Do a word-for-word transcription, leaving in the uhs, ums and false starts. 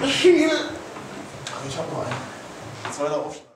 Viel. Ach, ich hab noch einen. Zweiter Aufschlag.